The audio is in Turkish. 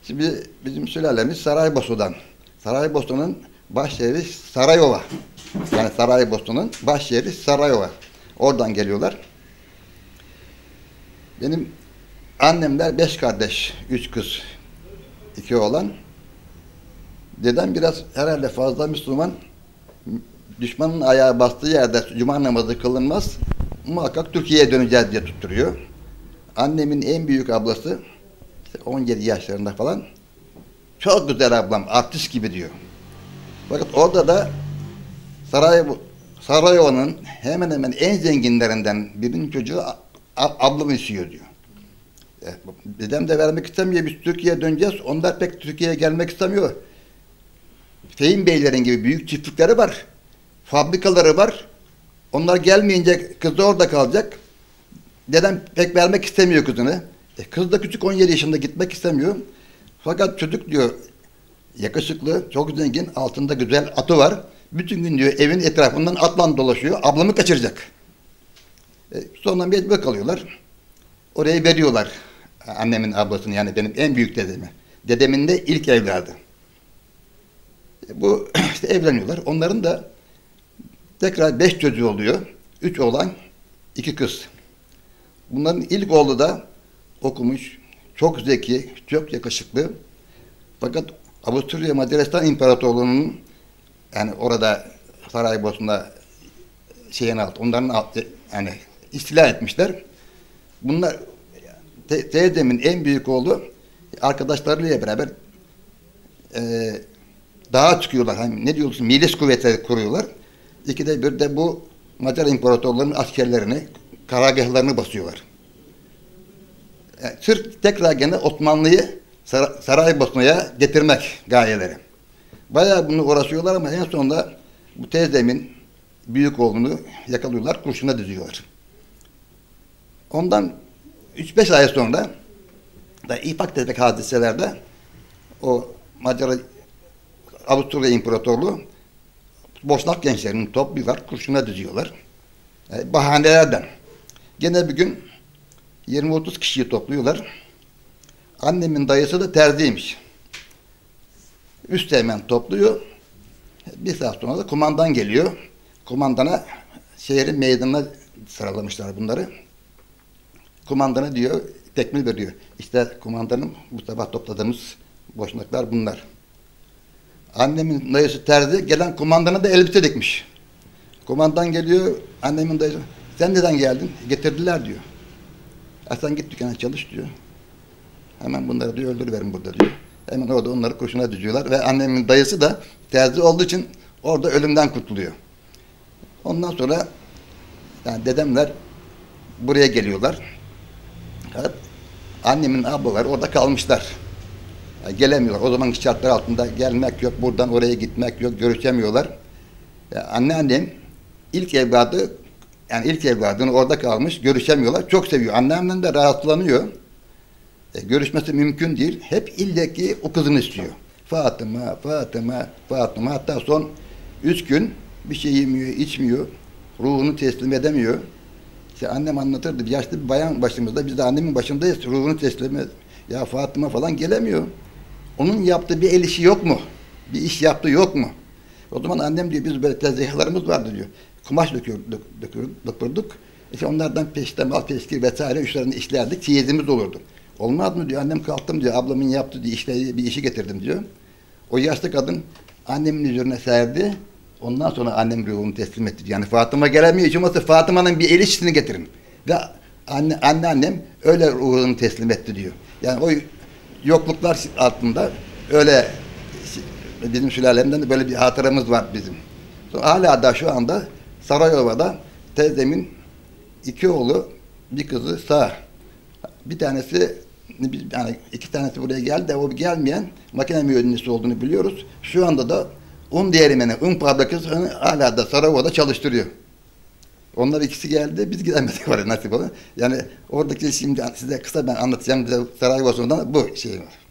Şimdi bizim sülalemiz Saraybosna'dan. Saraybosna'nın başşehri Sarayova. Yani Saraybosna'nın başşehri Sarayova. Oradan geliyorlar. Benim annemler 5 kardeş, 3 kız, 2 oğlan. Dedem biraz herhalde fazla Müslüman. Düşmanın ayağı bastığı yerde cuma namazı kılınmaz. Muhakkak Türkiye'ye döneceğiz diye tutturuyor. Annemin en büyük ablası 17 yaşlarında falan. Çok güzel ablam, artist gibi diyor. Fakat orada da Sarayova'nın hemen hemen en zenginlerinden birinin çocuğu ablamı istiyor diyor. Dedem de vermek istemiyor, biz Türkiye'ye döneceğiz. Onlar pek Türkiye'ye gelmek istemiyor. Fehim Beylerin gibi büyük çiftlikleri var. Fabrikaları var. Onlar gelmeyince kız da orada kalacak. Dedem pek vermek istemiyor kızını. Kız da küçük 17 yaşında gitmek istemiyor. Fakat çocuk diyor yakışıklı, çok zengin, altında güzel atı var. Bütün gün diyor evin etrafından atla dolaşıyor. Ablamı kaçıracak. Sonra mecbur kalıyorlar. Oraya veriyorlar annemin ablasını, yani benim en büyük dedemi. Dedemin de ilk evladı. Bu işte evleniyorlar. Onların da tekrar 5 çocuğu oluyor. 3 oğlan, 2 kız. Bunların ilk oğlu da okumuş, çok zeki, çok yakışıklı. Fakat Avusturya Macaristan İmparatorluğu'nun, yani orada Saraybosna'da onların yani istila etmişler. Bunlar teyzemin en büyük oğlu arkadaşlarıyla beraber dağa çıkıyorlar. Hani ne diyorsun? Milis kuvvetleri kuruyorlar. İkide bir de bu Macar İmparatorluğu'nun askerlerini, karargahlarını basıyorlar. Sırf tekrar gene Osmanlı'yı Saraybosna'ya getirmek gayeleri. Bayağı bunu uğraşıyorlar ama en sonunda bu teyzemin büyük oğlunu yakalıyorlar, kurşuna diziyorlar. Ondan 3-5 ay sonra da ufak tefek hadiselerde o Avusturya İmparatorluğu Boşnak gençlerini topluyorlar, kurşuna diziyorlar. Bahanelerden. Gene bir gün 20-30 kişiyi topluyorlar. Annemin dayısı da terziymiş. Üsteğmen topluyor. Bir saat sonra da kumandan geliyor. Kumandana şehrin meydanına sıralamışlar bunları. Kumandana diyor, tekmil veriyor. İşte kumandanım, bu sabah topladığımız boşnaklar bunlar. Annemin dayısı terzi, gelen kumandana da elbise dikmiş. Kumandan geliyor, annemin dayısı, sen neden geldin? Getirdiler diyor. Sen git dükkana çalış diyor. Hemen bunları diyor öldürüverin burada diyor. Hemen orada onları kurşuna diziyorlar ve annemin dayısı da terzi olduğu için orada ölümden kurtuluyor. Ondan sonra yani dedemler buraya geliyorlar. Evet, annemin ablaları orada kalmışlar. Yani gelemiyorlar. O zamanki şartlar altında gelmek yok, buradan oraya gitmek yok, görüşemiyorlar. Yani anneannem ilk evladını orada kalmış, görüşemiyorlar. Çok seviyor. Anneannem de rahatsızlanıyor. Görüşmesi mümkün değil. Hep illeki o kızını istiyor. Fatıma, Fatıma, Fatıma. Hatta son 3 gün bir şey yemiyor, içmiyor. Ruhunu teslim edemiyor. İşte annem anlatırdı. Bir yaşlı bir bayan başımızda. Biz de annemin başındayız. Ruhunu teslim et. Ya Fatıma falan gelemiyor. Onun yaptığı bir el işi yok mu? Bir iş yaptığı yok mu? O zaman annem diyor, biz böyle tezgahlarımız vardı diyor. Kumaş dökürdük. İşte onlardan peştemal, peşkir vesaire işlerini işlerdik. Çeyizimiz olurdu. Olmaz mı diyor, annem kalktım diyor, ablamın yaptığı diye bir işi getirdim diyor. O yaşlı kadın annemin üzerine serdi. Ondan sonra annem ruhunu teslim etti. Yani Fatıma gelemiyor, hiç olmazsa Fatıma'nın bir el işini getirin. Ve annem öyle ruhunu teslim etti diyor. Yani o yokluklar altında öyle bizim sülalemden de böyle bir hatıramız var bizim. Sonra hala da şu anda Sarayova'da teyzemin 2 oğlu, bir kızı sağ. Bir tanesi, yani 2 tanesi buraya geldi de o gelmeyen makine mühendisi olduğunu biliyoruz. Şu anda da un değirmeni, un fabrikasını hala da Sarayova'da çalıştırıyor. Onlar ikisi geldi, biz gidemedik oraya nasip oldu. Yani oradaki şimdi size kısa ben anlatacağım, bize Saraybosna'dan bu şey var.